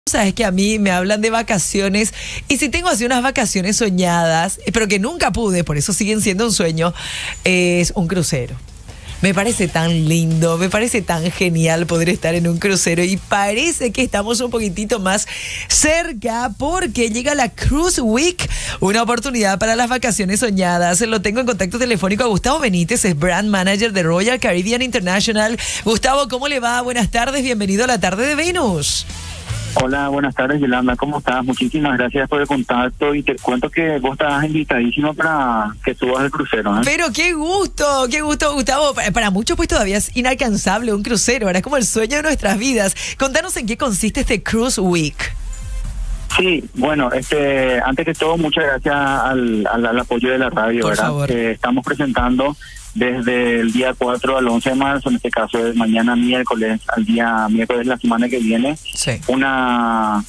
Sabes que a mí me hablan de vacaciones y si tengo así unas vacaciones soñadas, pero que nunca pude, por eso siguen siendo un sueño, es un crucero. Me parece tan lindo, me parece tan genial poder estar en un crucero y parece que estamos un poquitito más cerca porque llega la Cruise Week, una oportunidad para las vacaciones soñadas. Lo tengo en contacto telefónico a Gustavo Benítez, es Brand Manager de Royal Caribbean International. Gustavo, ¿cómo le va? Buenas tardes, bienvenido a la tarde de Venus. Hola, buenas tardes, Yolanda, ¿cómo estás? Muchísimas gracias por el contacto y te cuento que vos estás invitadísimo para que subas al crucero, ¿eh? Pero qué gusto, Gustavo. Para muchos pues todavía es inalcanzable un crucero, ahora es como el sueño de nuestras vidas. Contanos en qué consiste este Cruise Week. Sí, bueno, antes que todo, muchas gracias al apoyo de la radio, Por ¿verdad? favor. Estamos presentando desde el día 4 al 11 de marzo, en este caso es mañana miércoles, al día miércoles de la semana que viene, Sí. una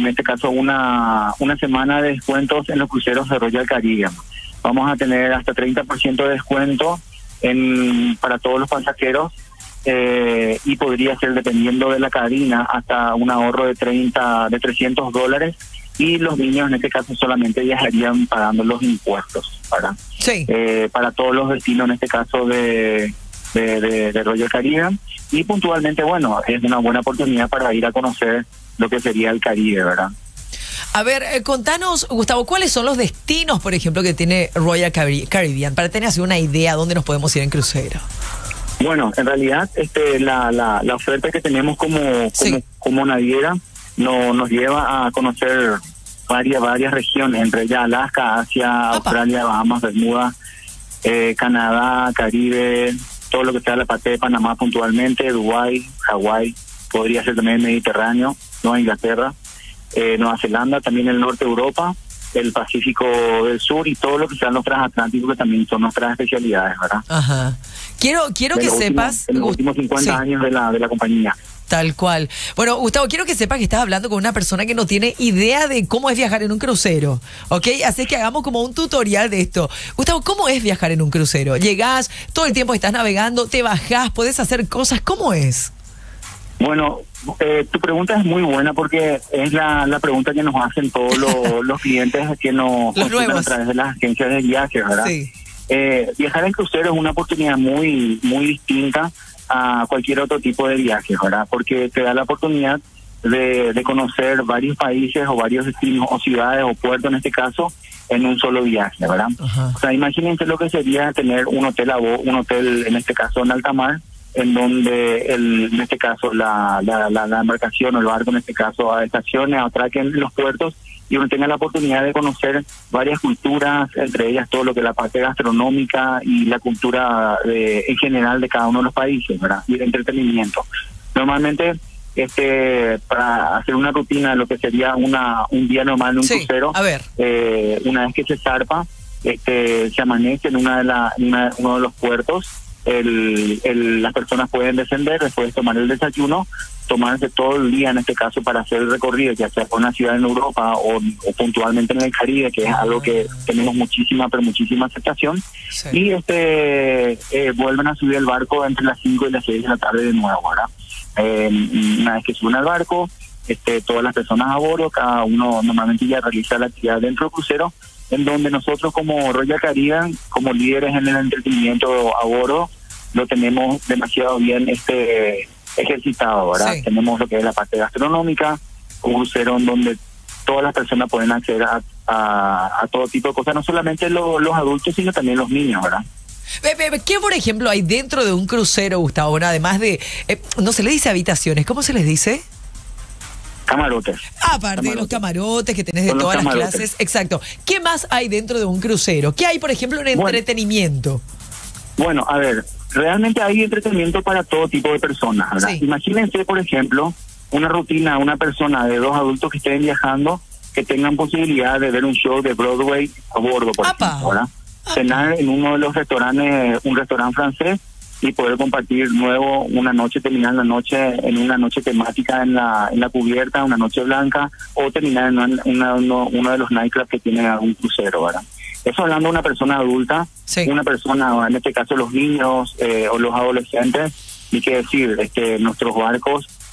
semana de descuentos en los cruceros de Royal Caribbean. Vamos a tener hasta 30% de descuento para todos los pasajeros y podría ser, dependiendo de la cabina, hasta un ahorro de $300, y los niños en este caso solamente viajarían pagando los impuestos, ¿verdad? Sí. Para todos los destinos, en este caso de Royal Caribbean, y puntualmente, bueno, es una buena oportunidad para ir a conocer lo que sería el Caribe, ¿verdad? A ver, contanos, Gustavo, ¿cuáles son los destinos, por ejemplo, que tiene Royal Caribbean? Para tener así una idea dónde nos podemos ir en crucero. Bueno, en realidad la oferta que tenemos Sí. como naviera nos lleva a conocer varias regiones, entre ellas Alaska, Asia, Australia, Bahamas, Bermuda, Canadá, Caribe, todo lo que sea la parte de Panamá puntualmente, Dubái, Hawái, podría ser también el Mediterráneo, Nueva Inglaterra, Nueva Zelanda, también el norte de Europa, el Pacífico del Sur y todo lo que sean los transatlánticos, que también son nuestras especialidades, ¿verdad? Ajá. Quiero que sepas... En los últimos 50 Sí. años de la compañía. Tal cual. Bueno, Gustavo, quiero que sepas que estás hablando con una persona que no tiene idea de cómo es viajar en un crucero, ¿ok? Así que hagamos como un tutorial de esto. Gustavo, ¿cómo es viajar en un crucero? Llegás, todo el tiempo estás navegando, te bajás, podés hacer cosas, ¿cómo es? Bueno, tu pregunta es muy buena porque es la pregunta que nos hacen todos los clientes que nos consultan a través de las agencias de viajes, ¿verdad? Sí. Viajar en crucero es una oportunidad muy distinta a cualquier otro tipo de viaje, ¿verdad? Porque te da la oportunidad de conocer varios países o varios destinos o ciudades o puertos, en este caso, en un solo viaje, ¿verdad? Ajá. O sea, imagínense lo que sería tener un hotel en este caso en alta mar, en donde en este caso la embarcación o el barco, en este caso, estacione, atraque en los puertos y uno tenga la oportunidad de conocer varias culturas, entre ellas todo lo que es la parte gastronómica y la cultura en general de cada uno de los países, ¿verdad? Y el entretenimiento. Normalmente, para hacer una rutina de lo que sería un día normal en un crucero, a ver. una vez que se zarpa, se amanece en uno de los puertos. Las personas pueden descender, después tomar el desayuno, tomarse todo el día en este caso para hacer el recorrido, ya sea por una ciudad en Europa o puntualmente en el Caribe, que es algo que tenemos muchísima aceptación. Sí. Y vuelven a subir el barco entre las 5 y las 6 de la tarde de nuevo, ¿verdad? Una vez que suben al barco, todas las personas a bordo, cada uno normalmente ya realiza la actividad dentro del crucero, en donde nosotros como Royal Caribbean, como líderes en el entretenimiento a bordo, lo tenemos demasiado bien ejercitado, ¿verdad? Sí. Tenemos lo que es la parte gastronómica, un crucero en donde todas las personas pueden acceder a todo tipo de cosas, no solamente los adultos, sino también los niños, ¿verdad? ¿Qué, por ejemplo, hay dentro de un crucero, Gustavo? Bueno, además de... no se le dice habitaciones, ¿cómo se les dice? Camarotes. Aparte de los camarotes que tenés de todas las clases. Exacto. ¿Qué más hay dentro de un crucero? ¿Qué hay, por ejemplo, en entretenimiento? Bueno, a ver, realmente hay entretenimiento para todo tipo de personas, ¿verdad? Sí. Imagínense, por ejemplo, una rutina, una persona de 2 adultos que estén viajando, que tengan posibilidad de ver un show de Broadway a bordo, por ejemplo, ¿verdad? Cenar en uno de los restaurantes, un restaurante francés, y poder compartir luego una noche, terminar la noche en una noche temática en la cubierta, una noche blanca, o terminar en uno de los nightclubs que tiene algún crucero, ¿verdad? Eso hablando de una persona adulta. Sí. Una persona, en este caso los niños o los adolescentes, y que decir, nuestros barcos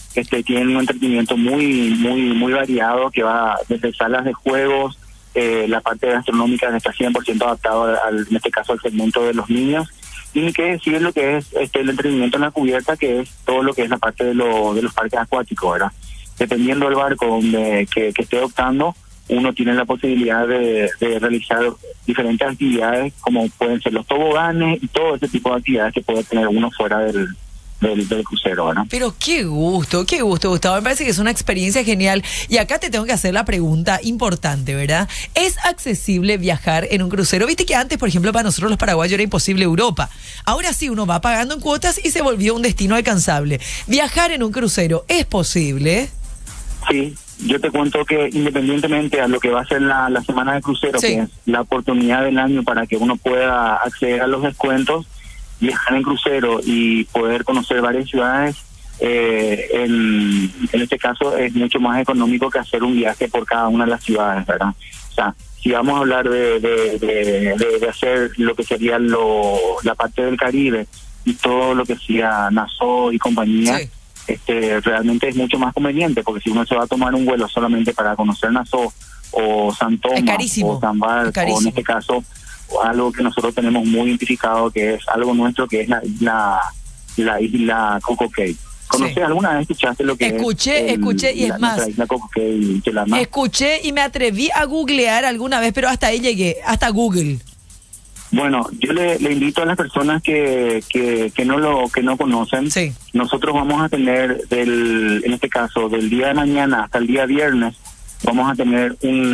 tienen un entretenimiento muy variado, que va desde salas de juegos, la parte gastronómica está 100% adaptado en este caso al segmento de los niños, y que sigue lo que es el entretenimiento en la cubierta, que es todo lo que es la parte de los parques acuáticos, ¿verdad? Dependiendo del barco que esté optando, uno tiene la posibilidad de realizar diferentes actividades, como pueden ser los toboganes y todo ese tipo de actividades que puede tener uno fuera del crucero, ¿no? Pero qué gusto, Gustavo. Me parece que es una experiencia genial. Y acá te tengo que hacer la pregunta importante, ¿verdad? ¿Es accesible viajar en un crucero? Viste que antes, por ejemplo, para nosotros los paraguayos era imposible Europa. Ahora sí, uno va pagando en cuotas y se volvió un destino alcanzable. ¿Viajar en un crucero es posible? Sí, yo te cuento que independientemente a lo que va a ser la semana de crucero, sí, que es la oportunidad del año para que uno pueda acceder a los descuentos, viajar en crucero y poder conocer varias ciudades, en este caso es mucho más económico que hacer un viaje por cada una de las ciudades, ¿verdad? O sea, si vamos a hablar de hacer lo que sería la parte del Caribe y todo lo que sea Nassau y compañía, sí, realmente es mucho más conveniente, porque si uno se va a tomar un vuelo solamente para conocer Nassau o San Tomás o San Bar, o en este caso algo que nosotros tenemos muy identificado, que es algo nuestro, que es la isla Coco Cay. ¿Conoces alguna vez? ¿Escuchaste lo que escuché y es más, la isla Coco Cay, escuché y me atreví a googlear alguna vez, pero hasta ahí llegué, hasta Google. Bueno, yo le invito a las personas que no conocen. Sí. Nosotros vamos a tener en este caso del día de mañana hasta el día viernes, vamos a tener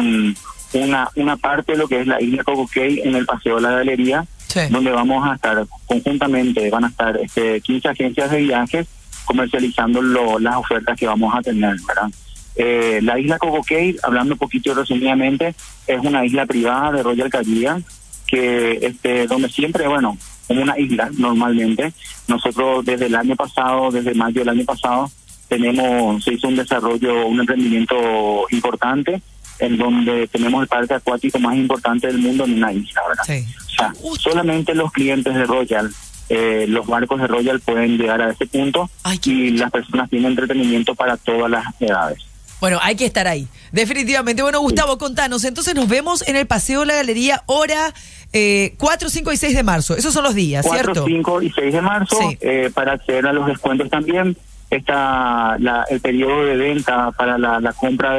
una parte de lo que es la isla Coco Cay en el Paseo de la Galería, sí, donde vamos a estar conjuntamente, van a estar 15 agencias de viajes comercializando las ofertas que vamos a tener, ¿verdad? La isla Coco Cay, hablando un poquito resumidamente, es una isla privada de Royal Caribbean, que donde siempre, bueno, como una isla normalmente, nosotros desde mayo del año pasado, se hizo un desarrollo, un emprendimiento importante, en donde tenemos el parque acuático más importante del mundo en una isla, ¿verdad? Sí. O sea, solamente los clientes de Royal, los barcos de Royal pueden llegar a ese punto. Ay, y las personas tienen entretenimiento para todas las edades. Bueno, hay que estar ahí, definitivamente. Bueno, Gustavo, contanos, entonces nos vemos en el Paseo de la Galería, hora 4, 5 y 6 de marzo. Esos son los días, 4, ¿cierto? 5 y 6 de marzo, sí. Para acceder a los descuentos también. Está el periodo de venta para la compra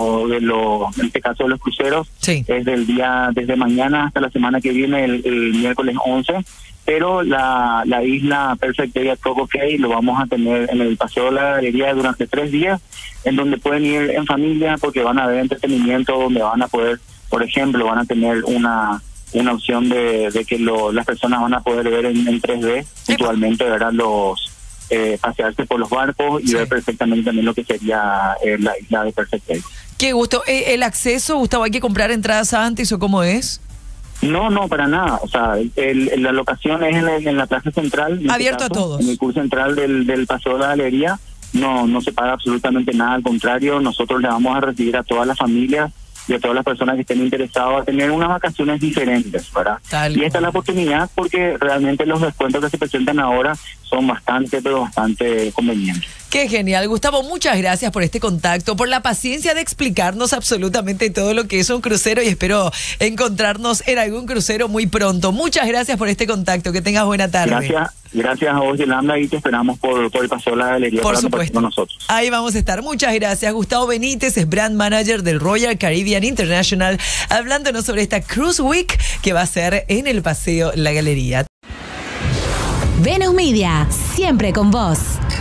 en este caso de los cruceros, sí, es desde mañana hasta la semana que viene, el miércoles 11, pero la isla Perfect Day at Coco Cay lo vamos a tener en el Paseo de la Galería durante 3 días, en donde pueden ir en familia, porque van a haber entretenimiento, donde van a poder, por ejemplo, van a tener una opción de que las personas van a poder ver en 3D, virtualmente, ¿verdad? Pasearse por los barcos y sí, ver perfectamente también lo que sería la isla de Perfect Day. Qué gusto. ¿El acceso, Gustavo, hay que comprar entradas antes o cómo es? No, para nada. O sea, la locación es en la plaza central. Abierto a todos. En el curso central del Paseo de la Galería. No se paga absolutamente nada, al contrario, nosotros le vamos a recibir a todas las familias y a todas las personas que estén interesadas a tener unas vacaciones diferentes, ¿verdad? Y esta es la oportunidad, porque realmente los descuentos que se presentan ahora son bastante convenientes. Qué genial, Gustavo, muchas gracias por este contacto, por la paciencia de explicarnos absolutamente todo lo que es un crucero, y espero encontrarnos en algún crucero muy pronto. Muchas gracias por este contacto, que tengas buena tarde. Gracias a vos, Yolanda, y te esperamos por el Paseo de la Galería. Por supuesto, con nosotros. Ahí vamos a estar. Muchas gracias. Gustavo Benítez es Brand Manager del Royal Caribbean International, hablándonos sobre esta Cruise Week que va a ser en el Paseo La Galería. Venus Media, siempre con vos.